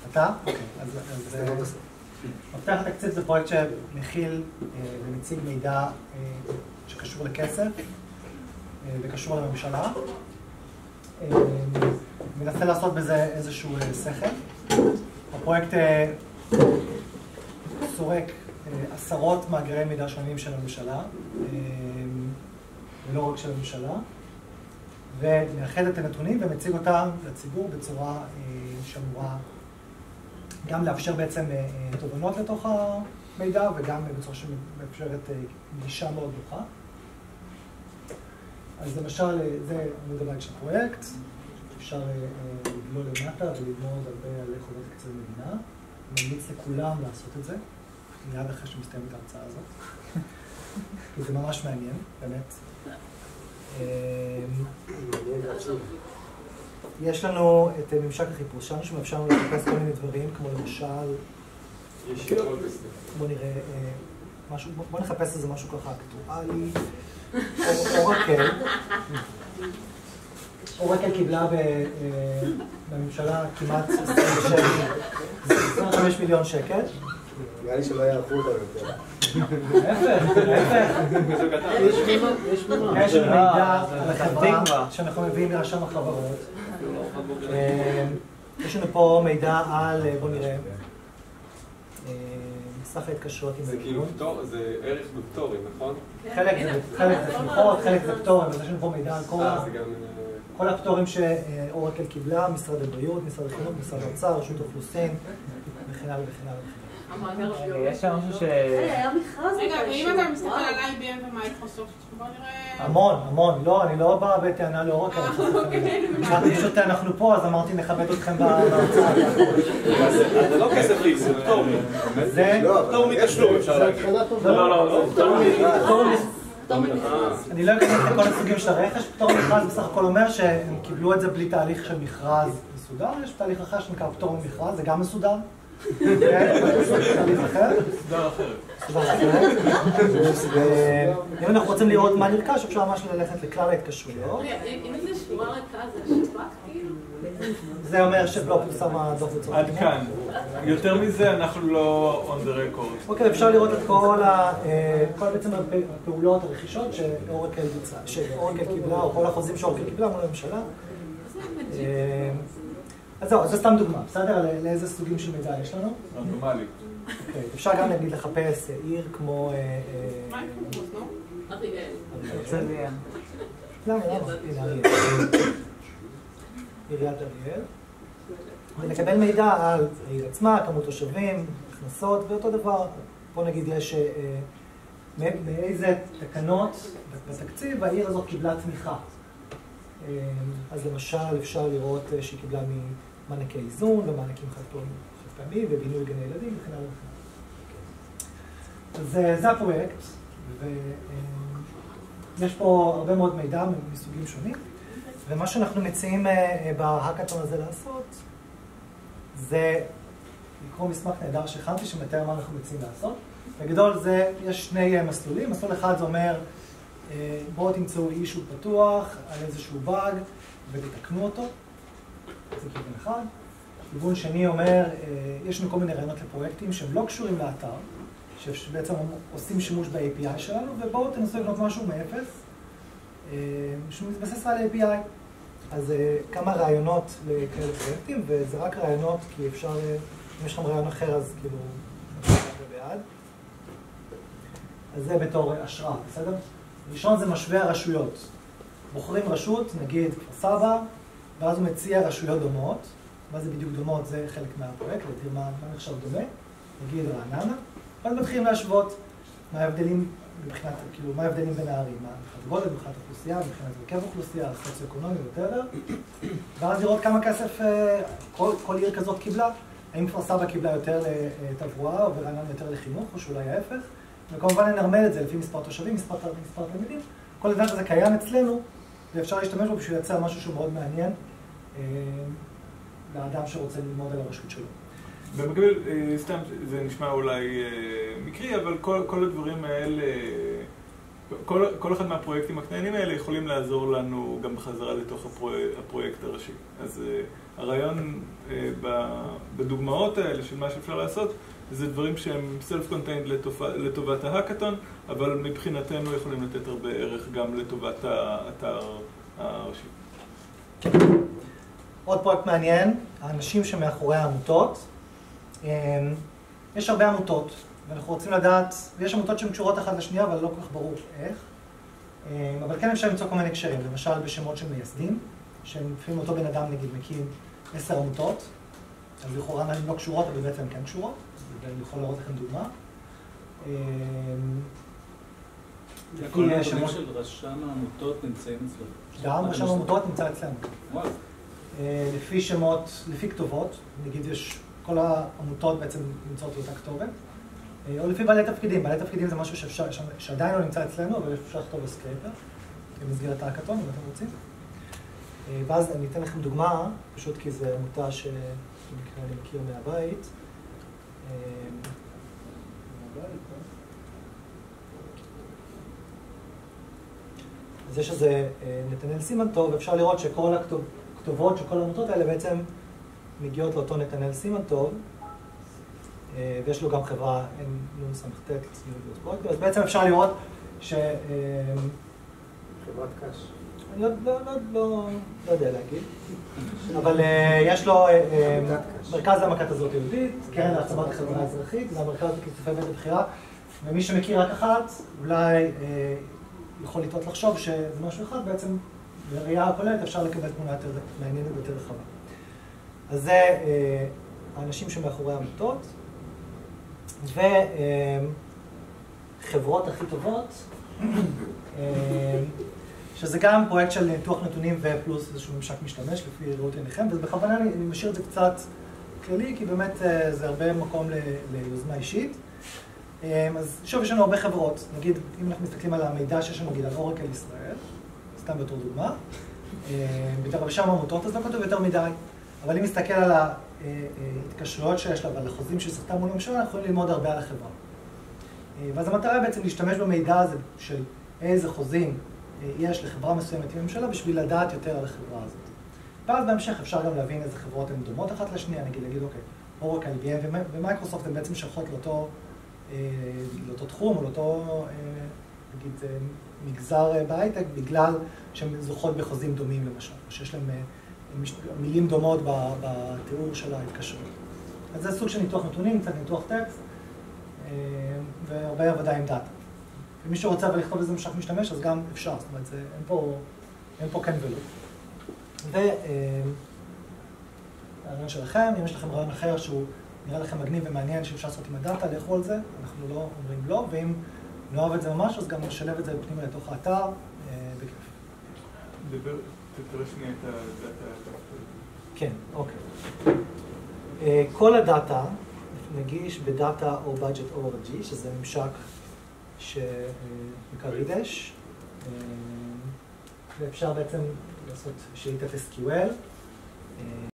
אתה? אוקיי, אז מפתח התקציב זה פרויקט שמכיל ומציג מידע שקשור לכסף וקשור לממשלה. מנסה לעשות בזה איזשהו שכל. הפרויקט סורק עשרות מאגרי מידע שונים של הממשלה, ולא רק של הממשלה, ומאחד את הנתונים ומציג אותם לציבור בצורה שאמורה גם לאפשר בעצם תובנות לתוך המידע וגם בצורה שמאפשרת גישה מאוד נוחה. אז למשל, זה עמוד הבית של הפרויקט, אפשר לגלול למטה וללמוד הרבה על חובות תקציב המדינה. אני ממליץ לכולם לעשות את זה, מיד אחרי שמסתיימת ההרצאה הזאת. כי זה ממש מעניין, באמת. יש לנו את ממשק החיפוש שלנו שמאפשר לנו לחפש כל מיני דברים, כמו למשל... בוא נראה משהו, בוא נחפש איזה משהו ככה אקטואלי. אורקל. אורקל קיבלה בממשלה כמעט 25 מיליון שקל. נראה לי שלא יערכו אותם יותר. להפך. יש מידע על החברה שאנחנו מביאים מרשם החברות. יש לנו פה מידע על, בוא נראה, סך ההתקשרויות עם הארגון. זה ערך בפטורים, נכון? חלק זה תמיכות, חלק זה פטורים, אז יש לנו פה מידע על כל הפטורים שאורקל קיבלה, משרד הבריאות, משרד החינוך, משרד האוצר, רשות האוכלוסין, וכן הלאה וכן הלאה. יש שם משהו ש... היה מכרז. רגע, ואם אתה מסתכל על IBM ומייקרוסופט, בוא נראה... המון. לא, אני לא באה בטענה לאורקל. פשוט אנחנו פה, אז אמרתי נכבד אתכם בהרצאה. זה לא כסף ליס, זה פטור. זה... פטור מתשלום, אפשר להגיד. לא, פטור אני לא אכנס לכל הסוגים של הרכש, פטור ממכרז בסך הכל אומר שהם קיבלו את זה בלי תהליך של מכרז מסודר, יש תהליך אחר שנקרא פטור ממכרז, זה גם מסודר. תהליך אחר? סודר אחרת. אם אנחנו רוצים לראות מה נרכש, אפשר ממש ללכת לכלל ההתקשרויות. אם זה שורה ריקה, זה שבק כאילו? זה אומר שלא פורסם הדוח בצורה. עד כאן. יותר מזה אנחנו לא on the record. אוקיי, אפשר לראות את כל בעצם הפעולות, הרכישות שאורקל קיבלה, או כל החוזים שאורקל קיבלה מול הממשלה. אז זהו, זו סתם דוגמה, בסדר? לאיזה סוגים של מידע יש לנו? רנדומלי. אוקיי, אפשר גם להגיד לחפש עיר כמו... מה יקרוס, לא? אריאל. הרצליה. למה? הנה אריאל. עיריית אריאל. ולקבל מידע על העיר עצמה, כמות תושבים, הכנסות, ואותו דבר. פה נגיד יש מאיזה תקנות בתקציב העיר הזאת קיבלה תמיכה. אז למשל אפשר לראות שהיא קיבלה ממענקי איזון ומענקים חד פעמי ובינוי גני ילדים וכן הלאה. אז זה הפרויקט, ויש פה הרבה מאוד מידע מסוגים שונים, ומה שאנחנו מציעים בהאקתון הזה לעשות זה לקרוא מסמך נהדר שהכנתי שמתאר מה אנחנו מציעים לעשות. בגדול יש שני מסלולים, מסלול אחד זה אומר בואו תמצאו אישו פתוח על איזשהו באג ותתקנו אותו. זה כיוון אחד. כיוון שני אומר, יש לנו כל מיני רעיונות לפרויקטים שהם לא קשורים לאתר, שבעצם עושים שימוש ב-API שלנו, ובואו תנסו לבנות משהו מאפס, שמתבסס על API. אז כמה רעיונות לכאלה פרויקטים, וזה רק רעיונות, כי אפשר, אם יש לכם רעיון אחר, אז כאילו, בעד. אז זה בתור השראה, בסדר? ראשון זה משווה הרשויות. בוחרים רשות, נגיד כפר סבא, ואז הוא מציע רשויות דומות. מה זה בדיוק דומות? זה חלק מהפרויקט, לתראה מה נחשב דומה. נגיד רעננה. ואז מתחילים להשוות מה ההבדלים מבחינת, כאילו, מה ההבדלים בין הערים, מה מבחינת גודל, מבחינת אוכלוסייה, מבחינת הרכב אוכלוסייה, סוציו-אקונומי וטרדר. ואז לראות כמה כסף כל עיר כזאת קיבלה. האם כפר סבא קיבלה יותר לתברואה, או רעננה יותר לחינוך, או שאולי ההפך. וכמובן ננרמל את זה לפי מספר תושבים, מספר תלמידים. כל הדבר הזה קיים אצלנו, ואפשר להשתמש בו בשביל לייצר משהו שהוא מאוד מעניין לאדם שרוצה ללמוד על הרשות שלו. במקביל, סתם, זה נשמע אולי מקרי, אבל כל הדברים האלה כל אחד מהפרויקטים הקטנים האלה יכולים לעזור לנו גם בחזרה לתוך הפרויקט הראשי. אז הרעיון בדוגמאות האלה של מה שאפשר לעשות, זה דברים שהם self-contained לטובת ההאקתון, אבל מבחינתנו יכולים לתת הרבה ערך גם לטובת האתר הראשי. עוד פרויקט מעניין, האנשים שמאחורי העמותות. יש הרבה עמותות, ואנחנו רוצים לדעת, ויש עמותות שהן קשורות אחת לשנייה, אבל לא כל כך ברור איך. אבל כן אפשר למצוא כל מיני קשרים, למשל בשמות של מייסדים, שלפעמים אותו בן אדם נגיד מקים 10 עמותות, אז לכאורה הן לא קשורות, אבל בעצם הן כן קשורות, ואני יכול לראות לכם דוגמה. כל הנתונים של רשם העמותות נמצאים אצלנו. גם רשם העמותות נמצא אצלנו. וואו. לפי שמות, לפי כתובות, נגיד יש, כל העמותות בעצם נמצאות באותה כתובת, או לפי בעלי תפקידים. בעלי תפקידים זה משהו שעדיין לא נמצא אצלנו, אבל אפשר לכתוב בסקרייפר, במסגרת ההאקתון, אם אתם רוצים. ואז אני אתן לכם דוגמה, פשוט כי זו עמותה שבמקרה אני מכיר מהבית. אז יש איזה נתנאל סימנטוב, אפשר לראות שכל הכתובות של כל העמותות האלה בעצם מגיעות לאותו נתנאל סימנטוב, ויש לו גם חברה NST, אז בעצם אפשר לראות ש... חברת קש. אני לא יודע להגיד, אבל יש לו מרכז להעמקת הזהות היהודית, קרן להעצמת החברה האזרחית, זה המרכז לכיסופי בית הבחירה, ומי שמכיר רק אחת, אולי יכול לטעות לחשוב שזה משהו אחד, בעצם בראייה הכוללת אפשר לקבל תמונה יותר מעניינת ויותר רחבה. אז זה האנשים שמאחורי העמותות, וחברות הכי טובות, שזה גם פרויקט של ניתוח נתונים ופלוס איזשהו ממשק משתמש לפי ראות עיניכם, ובכוונה אני משאיר את זה קצת כללי, כי באמת זה הרבה מקום ליוזמה אישית. אז שוב, יש לנו הרבה חברות. נגיד, אם אנחנו מסתכלים על המידע שיש לנו, נגיד, על אורקל ישראל, סתם בתור דוגמה, בתור שם עמותות, אז לא כתוב יותר מדי. אבל אם נסתכל על ההתקשרויות שיש לה ועל החוזים שסחתה מול הממשלה, אנחנו יכולים ללמוד הרבה על החברה. ואז המטרה בעצם להשתמש במידע הזה של איזה חוזים יש לחברה מסוימת עם הממשלה בשביל לדעת יותר על החברה הזאת. ואז בהמשך אפשר גם להבין איזה חברות הן דומות אחת לשנייה, נגיד להגיד, אוקיי, אורקל, IBM ומייקרוסופט הן בעצם שייכות לאותו תחום או לאותו, נגיד, מגזר בהייטק, בגלל שהן זוכות בחוזים דומים למשל, או שיש להן מילים דומות בתיאור של ההתקשרות. אז זה סוג של ניתוח נתונים, קצת ניתוח טקסט, והרבה עבודה עם דאטה. ומי שרוצה אבל לכתוב איזה ממשק משתמש, אז גם אפשר, זאת אומרת, אין פה כן ולא. והרעיון שלכם, אם יש לכם רעיון אחר שהוא נראה לכם מגניב ומעניין שאפשר לעשות עם הדאטה, לכו על זה, אנחנו לא אומרים לא, ואם נאהב את זה ממש, אז גם נשלב את זה פנימה לתוך האתר, בכיף. תראה שנייה את הדאטה. כן, אוקיי. כל הדאטה נגיש בדאטה או budget org, שזה ממשק שנקרא רידש, ואפשר בעצם לעשות שאילתת SQL.